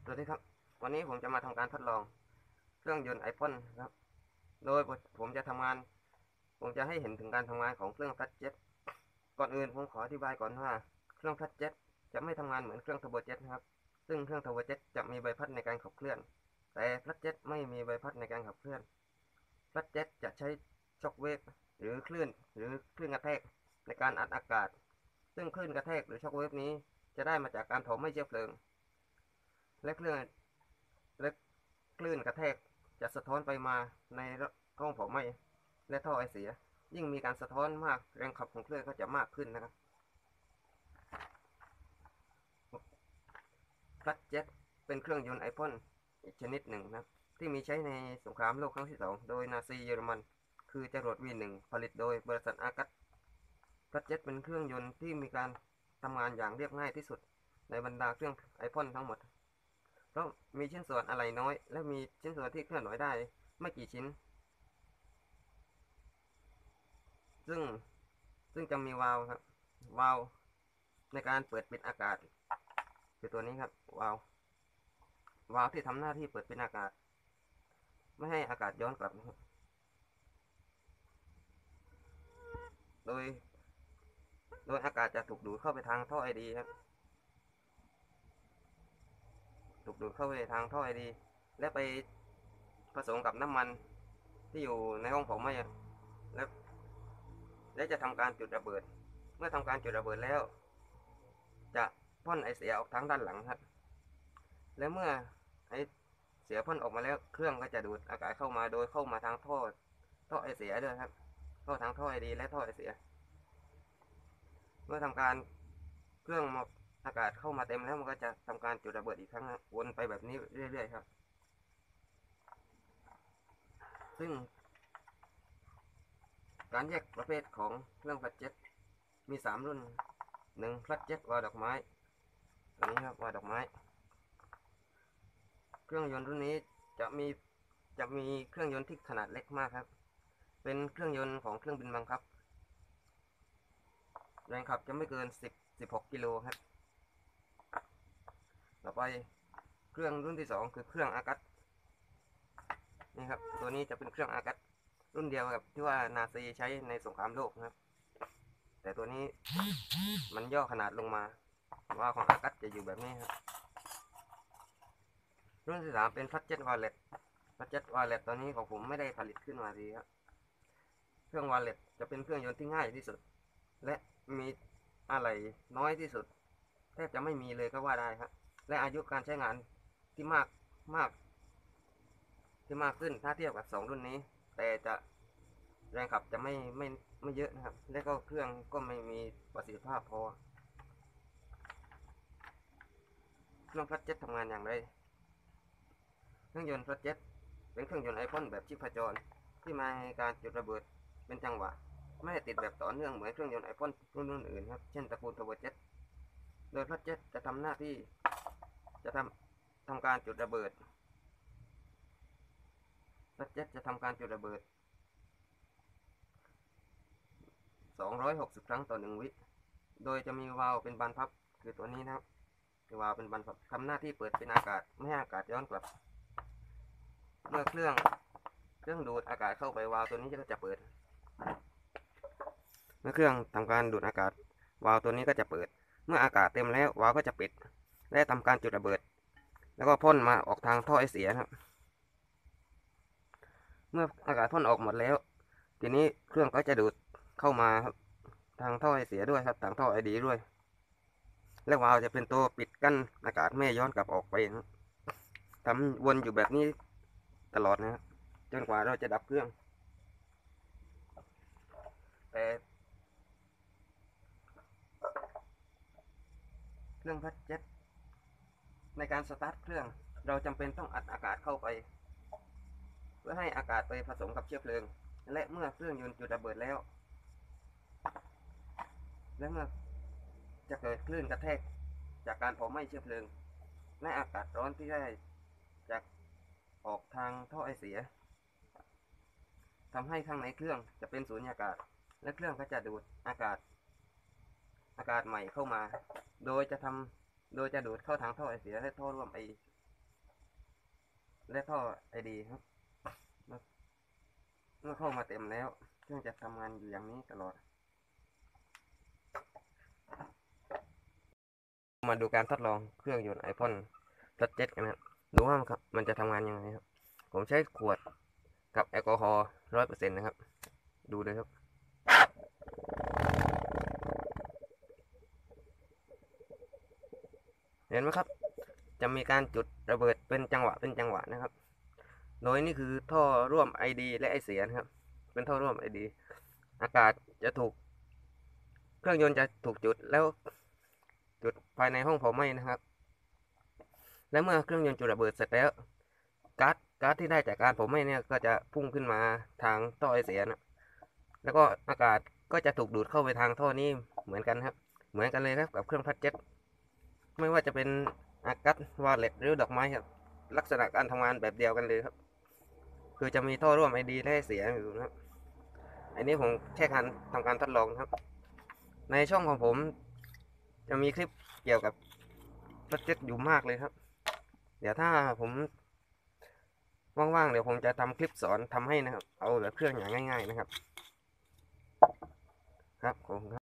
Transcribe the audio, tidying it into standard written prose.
สวัสดีครับวันนี้ผมจะมาทำการทดลองเครื่องยนต์ไอพ่นครับโดยผมจะทำงานผมจะให้เห็นถึงการทำงานของเครื่องพัดเจ็ตก่อนอื่นผมขออธิบายก่อนว่าเครื่องพัดเจ็ตจะไม่ทำงานเหมือนเครื่องเทอร์โบเจ็ตนะครับซึ่งเครื่องเทอร์โบเจ็ตจะมีใบพัดในการขับเคลื่อนแต่พัดเจ็ตไม่มีใบพัดในการขับเคลื่อนพัดเจ็ตจะใช้ช็อคเวฟหรือคลื่นกระแทกในการอัดอากาศซึ่งคลื่นกระแทกหรือช็อคเวฟนี้จะได้มาจากการเผาไหม้เชื้อเพลิงและเครื่อง และคลื่นกระแทกจะสะท้อนไปมาในห้องเผาไหม้และท่อไอเสียยิ่งมีการสะท้อนมากแรงขับของเครื่องก็จะมากขึ้นนะครับพลัดเจ็ตเป็นเครื่องยนต์ไอพ่นอีกชนิดหนึ่งนะครับที่มีใช้ในสงครามโลกครั้งที่2โดยนาซีเยอรมันคือจรวด V1 ผลิตโดยบริษัทอากัสพลัดเจ็ตเป็นเครื่องยนต์ที่มีการทำงานอย่างเรียบง่ายที่สุดในบรรดาเครื่องไอพ่นทั้งหมดเพราะมีชิ้นส่วนอะไหล่น้อยและมีชิ้นส่วนที่เคลื่อนไหวได้ไม่กี่ชิ้นซึ่งจะมีวาล์วครับวาล์วในการเปิดปิดอากาศคือตัวนี้ครับวาล์วที่ทำหน้าที่เปิดปิดอากาศไม่ให้อากาศย้อนกลับนะครับโดยอากาศจะถูกดูดเข้าไปทางท่อไอดีครับถูกดูดเข้าไปทางท่อไอดีและไปผสมกับน้ำมันที่อยู่ในห้องเผาไหม้และจะทำการจุดระเบิดเมื่อทำการจุดระเบิดแล้วจะพ่นไอเสียออกทางด้านหลังครับและเมื่อไอเสียพ่นออกมาแล้วเครื่องก็จะดูดอากาศเข้ามาโดยเข้ามาทางท่อไอเสียด้วยครับเข้าทางท่อไอดีและท่อไอเสียเมื่อทำการเครื่องอากาศเข้ามาเต็มแล้วมันก็จะทำการจุดระเบิดอีกครั้งวนไปแบบนี้เรื่อยๆครับซึ่งการแยกประเภทของเครื่องพัดเจ็ตมี3รุ่น1พัดเจ็ตวาล์วดอกไม้ตัวนี้ครับวาล์วดอกไม้เครื่องยนต์รุ่นนี้จะมีเครื่องยนต์ที่ขนาดเล็กมากครับเป็นเครื่องยนต์ของเครื่องบินบังคับแรงขับจะไม่เกิน16กิโลครับต่อไปเครื่องรุ่นที่2คือเครื่องอากัสนี่ครับตัวนี้จะเป็นเครื่องอากัสรุ่นเดียวกับที่ว่านาซีใช้ในสงครามโลกนะครับแต่ตัวนี้มันย่อขนาดลงมาว่าของอากัสจะอยู่แบบนี้ครับรุ่นที่3เป็นพัดเจ็ตวาเลตตอนนี้ของผมไม่ได้ผลิตขึ้นมาดีครับเครื่องวาเลตจะเป็นเครื่องยนต์ที่ง่ายที่สุดและมีอะไหล่น้อยที่สุดแทบจะไม่มีเลยก็ว่าได้ครับและอายุการใช้งานที่มากขึ้นถ้าเทียบกับ2รุ่นนี้แต่จะแรงขับจะไม่เยอะนะครับและก็เครื่องก็ไม่มีประสิทธิภาพพอเครื่องพัดเจ็ตทำงานอย่างไรเครื่องยนต์พัดเจ็ตเป็นเครื่องยนต์ไอพ่นแบบชีพจรที่มาในการจุดระเบิดเป็นจังหวะไม่ได้ติดแบบต่อเนื่องเหมือนเครื่องยนต์ไอพ่นรุ่นอื่นครับเช่นตระกูลเทอร์โบเจ็ตโดยพัดเจ็ตจะทำหน้าที่จะทำการจุดระเบิดพัดเจ็ตจะทำการจุดระเบิด260 ครั้งต่อ1 วิโดยจะมีวาล์วเป็นบานพับคือตัวนี้นะครับวาล์วเป็นบานพับทำหน้าที่เปิดเป็นอากาศไม่ให้อากาศย้อนกลับเมื่อเครื่องดูดอากาศเข้าไปวาล์วตัวนี้ก็จะเปิดเมื่อเครื่องทำการดูดอากาศวาล์วตัวนี้ก็จะเปิดเมื่ออากาศเต็มแล้ววาล์วก็จะปิดและทำการจุดระเบิดแล้วก็พ่นมาออกทางท่อไอเสียครับเมื่ออากาศพ่นออกหมดแล้วทีนี้เครื่องก็จะดูดเข้ามาครับทางท่อไอเสียด้วยครับทางท่อไอดีด้วยและวาล์วจะเป็นตัวปิดกั้นอากาศไม่ย้อนกลับออกไปนะทำวนอยู่แบบนี้ตลอดนะครับจนกว่าเราจะดับเครื่องแต่เครื่องพัดเจ็ตในการสตาร์ทเครื่องเราจำเป็นต้องอัดอากาศเข้าไปเพื่อให้อากาศไปผสมกับเชื้อเพลิงและเมื่อเครื่องยนต์จุดระเบิดแล้วและเมื่อจะเกิดคลื่นกระแทกจากการเผาไหม้เชื้อเพลิงและอากาศร้อนที่ได้จากออกทางท่อไอเสียทำให้ข้างในเครื่องจะเป็นสูญญากาศและเครื่องก็จะดูดอากาศใหม่เข้ามาโดยจะดูดเข้าทางท่อไอเสียและท่อร่วมไอและท่อไอดีครับเมื่อเข้ามาเต็มแล้วเครื่องจะทำงานอยู่อย่างนี้ตลอดมาดูการทดลองเครื่องยนต์ iPhone 7กันนะครับดูว่ามันจะทำงานยังไงครับผมใช้ขวดกับแอลกอฮอล์100%นะครับดูเลยครับเห็นไหมครับจะมีการจุดระเบิดเป็นจังหวะนะครับโดยนี่คือท่อร่วม ID และไอเสียนะครับเป็นท่อร่วม ID อากาศจะถูกเครื่องยนต์จะถูกจุดแล้วจุดภายในห้องเผาไหม้นะครับและเมื่อเครื่องยนต์จุดระเบิดเสร็จแล้วก๊าซที่ได้จากการเผาไหม้เนี่ยก็จะพุ่งขึ้นมาทางท่อไอเสียนะแล้วก็อากาศก็จะถูกดูดเข้าไปทางท่อนี้เหมือนกันครับเหมือนกันเลยครับกับเครื่องพัดเจ็ตไม่ว่าจะเป็นอากัสวาเลตหรือดอกไม้ครับลักษณะการทำงานแบบเดียวกันเลยครับคือจะมีท่อร่วม ID และเสียอยู่นะครับอันนี้ผมแค่การทำการทดลองครับในช่องของผมจะมีคลิปเกี่ยวกับพัดเจ็ตอยู่มากเลยครับเดี๋ยวถ้าผมว่างๆเดี๋ยวผมจะทำคลิปสอนทำให้นะครับเอาแบบเครื่องอย่างง่ายๆนะครับครับผมครับ